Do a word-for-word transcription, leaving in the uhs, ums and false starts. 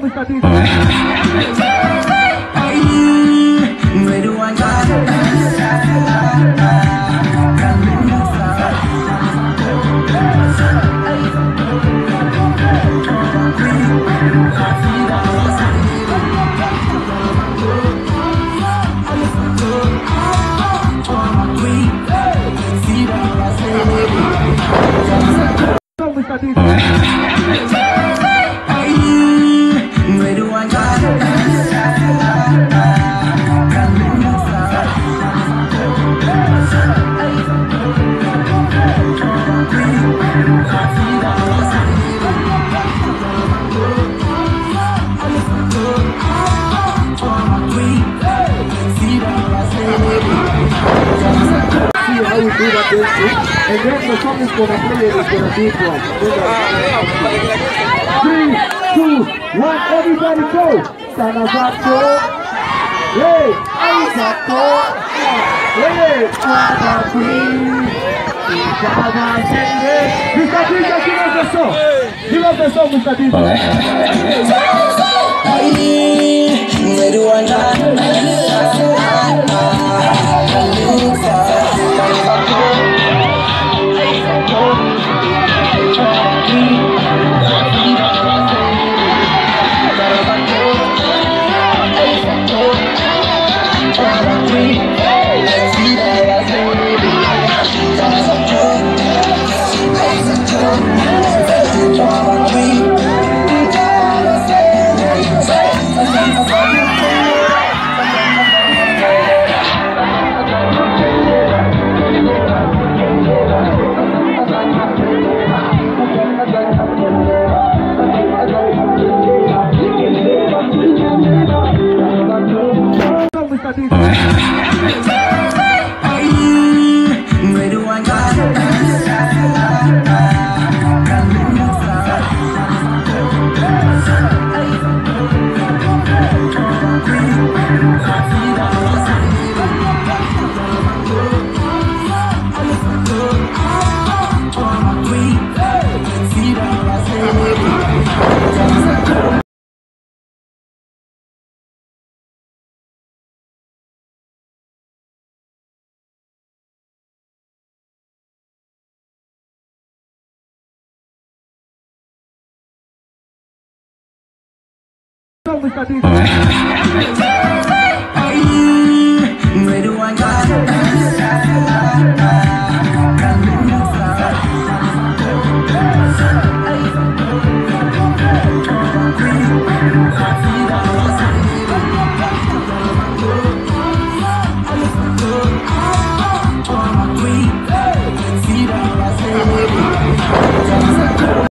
Vamos estar dentro. Where do I go? Vamos estar dentro. Where do I go? See how we do that dance, and then the song is gonna play it, it's gonna be from. Three, two, one, everybody go! Sanazato, hey, Aizato, hey, Kwadabi, Ikaba Sende. mister Dinka, give us the song! Give us the song, mister Dinka! Where do I go? Where do I go? Vamos estar dentro.